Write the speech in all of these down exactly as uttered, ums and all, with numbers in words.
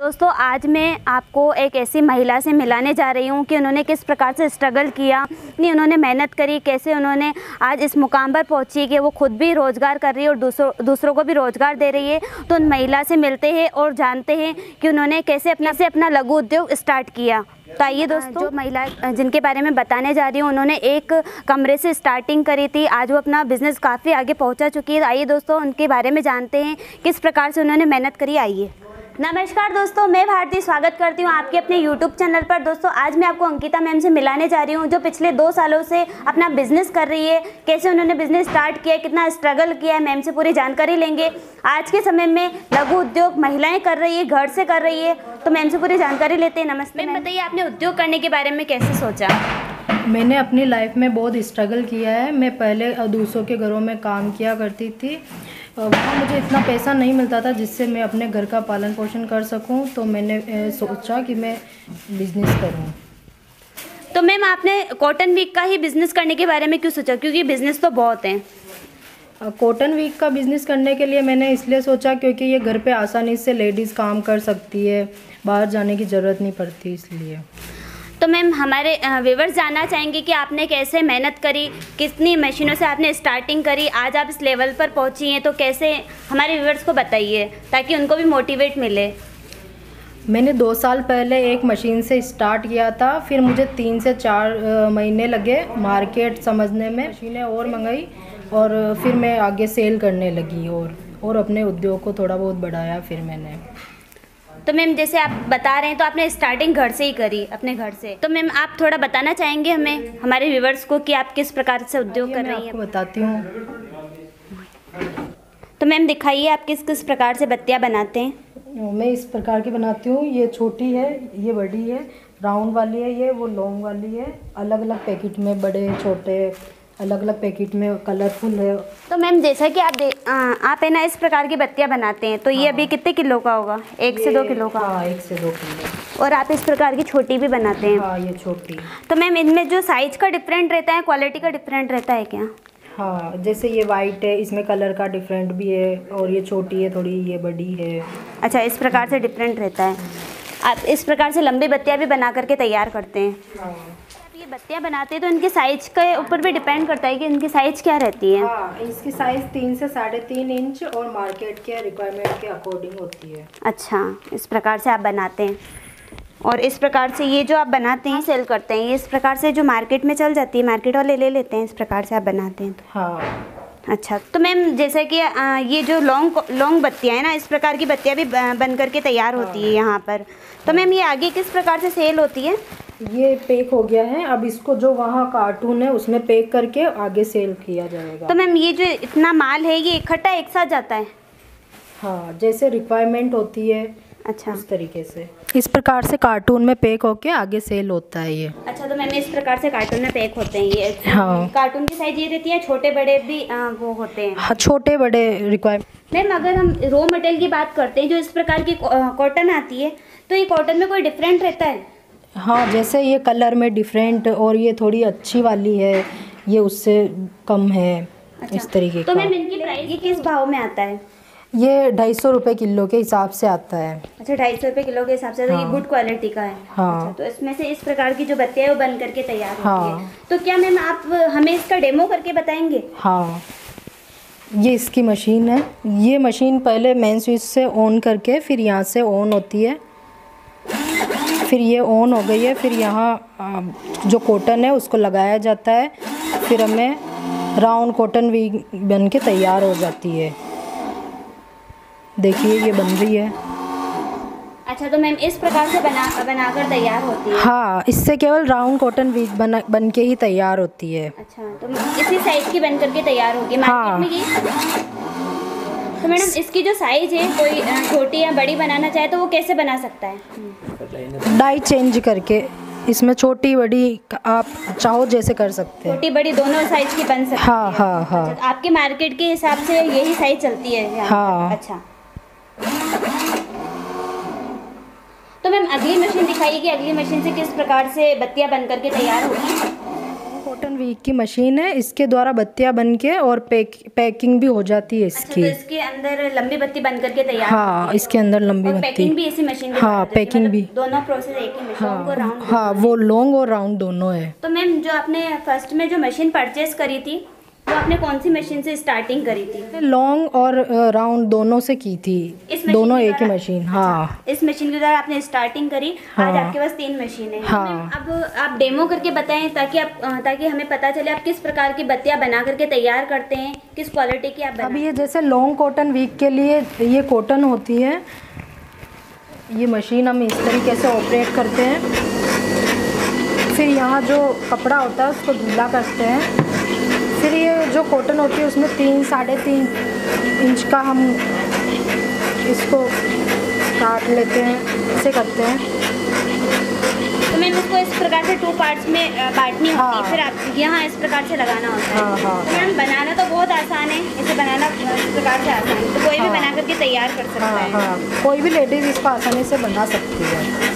दोस्तों आज मैं आपको एक ऐसी महिला से मिलाने जा रही हूँ कि उन्होंने किस प्रकार से स्ट्रगल किया, नहीं उन्होंने मेहनत करी, कैसे उन्होंने आज इस मुकाम पर पहुँची कि वो खुद भी रोज़गार कर रही है और दूसरों दूसरों को भी रोज़गार दे रही है। तो उन महिला से मिलते हैं और जानते हैं कि उन्होंने कैसे अपना से अपना लघु उद्योग स्टार्ट किया। तो आइए दोस्तों, जो महिला जिनके बारे में बताने जा रही हूँ उन्होंने एक कमरे से स्टार्टिंग करी थी, आज वो अपना बिज़नेस काफ़ी आगे पहुँचा चुकी है। आइए दोस्तों उनके बारे में जानते हैं किस प्रकार से उन्होंने मेहनत करी। आइए। नमस्कार दोस्तों, मैं भारती स्वागत करती हूँ आपके अपने यूट्यूब चैनल पर। दोस्तों आज मैं आपको अंकिता मैम से मिलाने जा रही हूँ जो पिछले दो सालों से अपना बिजनेस कर रही है, कैसे उन्होंने बिजनेस स्टार्ट किया, कितना स्ट्रगल किया है। मैम से पूरी जानकारी लेंगे। आज के समय में लघु उद्योग महिलाएं कर रही है, घर से कर रही है, तो मैम से पूरी जानकारी लेते हैं। नमस्ते मैम, बताइए आपने उद्योग करने के बारे में कैसे सोचा? मैंने अपनी लाइफ में बहुत स्ट्रगल किया है। मैं पहले दूसरों के घरों में काम किया करती थी, वहाँ मुझे इतना पैसा नहीं मिलता था जिससे मैं अपने घर का पालन पोषण कर सकूं। तो मैंने सोचा कि मैं बिज़नेस करूं। तो मैम आपने कॉटन वीक का ही बिज़नेस करने के बारे में क्यों सोचा? क्योंकि बिज़नेस तो बहुत हैं। कॉटन वीक का बिज़नेस करने के लिए मैंने इसलिए सोचा क्योंकि ये घर पे आसानी से लेडीज़ काम कर सकती है, बाहर जाने की ज़रूरत नहीं पड़ती, इसलिए। तो मैम हमारे व्यूअर्स जानना चाहेंगे कि आपने कैसे मेहनत करी, कितनी मशीनों से आपने स्टार्टिंग करी, आज आप इस लेवल पर पहुंची हैं, तो कैसे हमारे व्यूअर्स को बताइए ताकि उनको भी मोटिवेट मिले। मैंने दो साल पहले एक मशीन से स्टार्ट किया था, फिर मुझे तीन से चार महीने लगे मार्केट समझने में, मशीनें और मंगाई और फिर मैं आगे सेल करने लगी और और अपने उद्योग को थोड़ा बहुत बढ़ाया फिर मैंने। तो मैम जैसे आप बता रहे हैं तो आपने स्टार्टिंग घर से ही करी, अपने घर से। तो मैम आप थोड़ा बताना चाहेंगे हमें, हमारे व्यूवर्स को, कि आप किस प्रकार से उद्योग कर रही हैं? मैं बताती हूँ। तो मैम दिखाइए आप किस किस प्रकार से बत्तियाँ बनाते हैं। मैं इस प्रकार की बनाती हूँ। ये छोटी है, ये बड़ी है, राउंड वाली है ये, वो लॉन्ग वाली है। अलग अलग पैकेट में, बड़े छोटे अलग अलग पैकेट में, कलरफुल है। तो मैम जैसा कि आप दे आ, आप है ना इस प्रकार की बत्तियाँ बनाते हैं, तो ये हाँ। अभी कितने किलो का होगा? एक से दो किलो का? हाँ, एक से दो किलो। और आप इस प्रकार की छोटी भी बनाते हैं? हाँ, ये छोटी। तो मैम इनमें जो साइज का डिफरेंट रहता है, क्वालिटी का डिफरेंट रहता है क्या? हाँ, जैसे ये वाइट है, इसमें कलर का डिफरेंट भी है, और ये छोटी है थोड़ी, ये बड़ी है। अच्छा, इस प्रकार से डिफरेंट रहता है। आप इस प्रकार से लंबी बत्तियाँ भी बना करके तैयार करते हैं? हाँ। ये बत्तियाँ बनाते हैं तो इनके साइज के ऊपर भी डिपेंड करता है कि इनकी साइज क्या रहती है? हाँ, इसकी साइज तीन से साढ़े तीन इंच और मार्केट के रिक्वायरमेंट के अकॉर्डिंग होती है। अच्छा, इस प्रकार से आप बनाते हैं। और इस प्रकार से ये जो आप बनाते हैं सेल करते हैं, ये इस प्रकार से जो मार्केट में चल जाती है, मार्केट वाले ले लेते हैं, इस प्रकार से आप बनाते हैं? हाँ। अच्छा, तो मैम जैसे कि ये जो लॉन्ग लॉन्ग बत्तियाँ हैं ना, इस प्रकार की बत्तियाँ भी बन करके तैयार होती है यहाँ पर। तो मैम ये आगे किस प्रकार से सेल होती है? ये पैक हो गया है, अब इसको जो वहाँ कार्टून है उसमें पैक करके आगे सेल किया जाएगा। तो मैम ये जो इतना माल है ये इकट्ठा एक साथ जाता है? हाँ, जैसे रिक्वायरमेंट होती है। अच्छा, उस तरीके से इस प्रकार से कार्टून में पैक होके आगे सेल होता है ये। अच्छा, तो मैम इस प्रकार से कार्टून में पैक होते हैं ये? हाँ। कार्टून की साइज ये रहती है, छोटे बड़े भी आ, वो होते हैं? हाँ, छोटे बड़े रिक्वायरमेंट। मैम अगर हम रॉ मटेरियल की बात करते हैं, जो इस प्रकार की कॉटन आती है, तो ये कॉटन में कोई डिफरेंट रहता है? हाँ, जैसे ये कलर में डिफरेंट, और ये थोड़ी अच्छी वाली है, ये उससे कम है। अच्छा, इस तरीके का। तो मैम इनकी प्राइस ये किस भाव में आता है? ये ढाई सौ रुपये किलो के हिसाब से आता है। अच्छा, ढाई सौ रुपये किलो के हिसाब से। हाँ। तो ये गुड क्वालिटी का है? हाँ। अच्छा, तो इसमें से इस प्रकार की जो बत्तियाँ है वो बन करके तैयार होती हाँ। है। तो क्या मैम आप हमें इसका डेमो करके बताएंगे? हाँ, ये इसकी मशीन है। ये मशीन पहले मेन स्विच से ऑन करके फिर यहाँ से ऑन होती है, फिर ये ऑन हो गई है, फिर यहाँ जो कॉटन है उसको लगाया जाता है, फिर हमें राउंड कॉटन भी बन के तैयार हो जाती है। देखिए ये बन रही है। अच्छा, तो मैम इस प्रकार से बना बनाकर तैयार होती है? हाँ, इससे केवल राउंड कॉटन वीक बना बन के ही तैयार होती है। अच्छा, तो इसी साइज की बन करके तैयार होगी मार्केट हाँ। में ये? तो मैडम इसकी जो साइज है, कोई छोटी या बड़ी बनाना चाहे तो वो कैसे बना सकता है? डाई चेंज करके, इसमें छोटी बड़ी आप चाहो जैसे कर सकते हैं। छोटी बड़ी दोनों साइज की बन सकती है? हाँ हाँ हाँ। अच्छा, आपके मार्केट के हिसाब से यही साइज चलती है? हाँ। अच्छा, तो मैम अगली मशीन दिखाइए कि अगली मशीन से किस प्रकार से बत्तियां बन करके तैयार होगी। कॉटन वीक की मशीन है, इसके द्वारा बत्तियां बन के और पैक पैकिंग भी हो जाती है इसकी। अच्छा, तो इसके अंदर लंबी बत्ती बन करके तैयार हाँ, इसके अंदर लंबी बत्ती, पैकिंग भी इसी मशीन में, हाँ पैकिंग भी, दोनों प्रोसेस एक ही मशीन, हाँ राउंड, हाँ वो लॉन्ग और राउंड दोनों है। तो मैम जो आपने फर्स्ट में जो मशीन परचेज करी थी वो आपने कौन सी मशीन से स्टार्टिंग करी थी? लॉन्ग और राउंड दोनों से की थी, दोनों एक ही मशीन। हाँ, इस मशीन के द्वारा आपने स्टार्टिंग करी। हाँ, आज आपके पास तीन मशीन है। हाँ। अब आप डेमो करके बताएं ताकि आप ताकि हमें पता चले आप किस प्रकार की बत्तियां बना करके तैयार करते हैं, किस क्वालिटी की आप बनाते हैं। अब ये जैसे लॉन्ग कॉटन वीक के लिए ये कॉटन होती है, ये मशीन हम इस तरीके से ऑपरेट करते हैं। फिर यहाँ जो कपड़ा होता है उसको ढीला करते हैं। फिर ये जो कॉटन होती है उसमें तीन साढ़े तीन इंच का हम इसको काट लेते हैं, ऐसे करते हैं। तो मैम इसको इस प्रकार से टू पार्ट्स में बांटनी हाँ, होती है, फिर आप यहाँ इस प्रकार से लगाना होता है। हाँ, हाँ, तो मैम बनाना तो बहुत आसान है, इसे बनाना इस प्रकार से आसान है, तो कोई भी हाँ, बना करके तैयार कर सकता हाँ, है। हाँ, कोई भी लेडीज़ इसको आसानी से बना सकती है।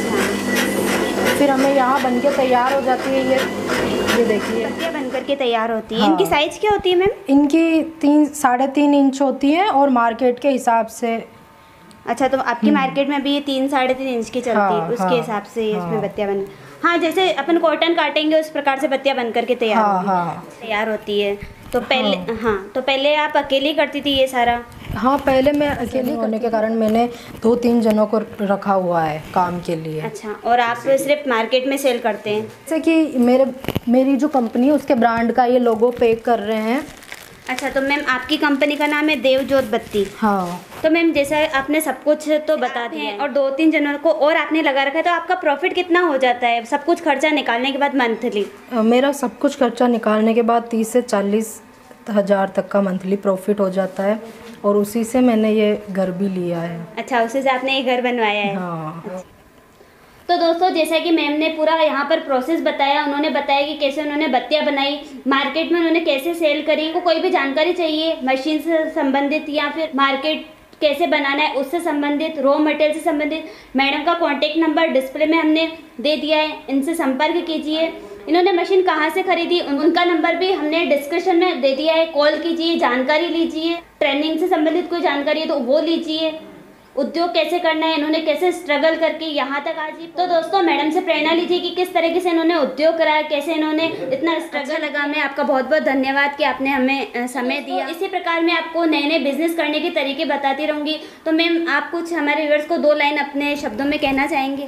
फिर हमें यहाँ बन के तैयार हो जाती है, ये ये देखिए बत्तियाँ बन करके तैयार होती है। हाँ। इनकी साइज़ क्या होती है मैम? इनकी तीन साढ़े तीन इंच होती है और मार्केट के हिसाब से। अच्छा, तो आपकी मार्केट में भी ये तीन साढ़े तीन इंच की चलती है, हाँ, उसके हाँ, हिसाब से इसमें हाँ। बत्तियाँ बन, हाँ जैसे अपन कॉटन काटेंगे उस प्रकार से बत्तियाँ बन करके तैयार हाँ, होती हाँ। तैयार होती है। तो पहले हाँ।, हाँ तो पहले आप अकेली करती थी ये सारा? हाँ, पहले मैं अकेली होने के कारण मैंने दो तीन जनों को रखा हुआ है काम के लिए। अच्छा, और आप सिर्फ मार्केट में सेल करते हैं? जैसे कि मेरे मेरी जो कंपनी है उसके ब्रांड का ये लोगो पैक कर रहे हैं। अच्छा, तो मैम आपकी कंपनी का नाम है देवजोत बत्ती। हाँ। तो मैम जैसा आपने सब कुछ तो बता दिया और दो तीन जनों को और आपने लगा रखा है, तो आपका प्रॉफिट कितना हो जाता है सब कुछ खर्चा निकालने के बाद मंथली? मेरा सब कुछ खर्चा निकालने के बाद तीस से चालीस हज़ार तक का मंथली प्रॉफिट हो जाता है, और उसी से मैंने ये घर भी लिया है। अच्छा, उसी से आपने ये घर बनवाया है? हाँ। अच्छा। तो दोस्तों जैसा कि मैम ने पूरा यहाँ पर प्रोसेस बताया, उन्होंने बताया कि कैसे उन्होंने बत्तियाँ बनाई, मार्केट में उन्होंने कैसे सेल करी। को कोई भी जानकारी चाहिए मशीन से संबंधित या फिर मार्केट कैसे बनाना है उससे संबंधित, रॉ मटेरियल से संबंधित, मैडम का कॉन्टेक्ट नंबर डिस्प्ले में हमने दे दिया है, इनसे संपर्क कीजिए। इन्होंने मशीन कहाँ से खरीदी उनका नंबर भी हमने डिस्क्रिप्शन में दे दिया है, कॉल कीजिए, जानकारी लीजिए। ट्रेनिंग से संबंधित कोई जानकारी है तो वो लीजिए। उद्योग कैसे करना है, इन्होंने कैसे स्ट्रगल करके यहाँ तक आज। तो दोस्तों मैडम से प्रेरणा लीजिए कि किस तरीके से इन्होंने उद्योग कराया, कैसे इन्होंने इतना स्ट्रगल। अच्छा लगा, मैं आपका बहुत बहुत धन्यवाद कि आपने हमें समय दिया। इसी प्रकार मैं आपको नए नए बिजनेस करने के तरीके बताती रहूँगी। तो मैम आप कुछ हमारे व्यूअर्स को दो लाइन अपने शब्दों में कहना चाहेंगे?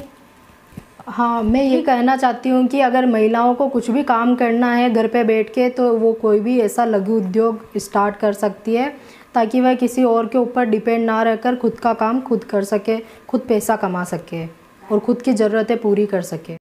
हाँ, मैं ये कहना चाहती हूँ कि अगर महिलाओं को कुछ भी काम करना है घर पे बैठ के, तो वो कोई भी ऐसा लघु उद्योग स्टार्ट कर सकती है, ताकि वह किसी और के ऊपर डिपेंड ना रहकर खुद का काम खुद कर सके, खुद पैसा कमा सके और खुद की ज़रूरतें पूरी कर सके।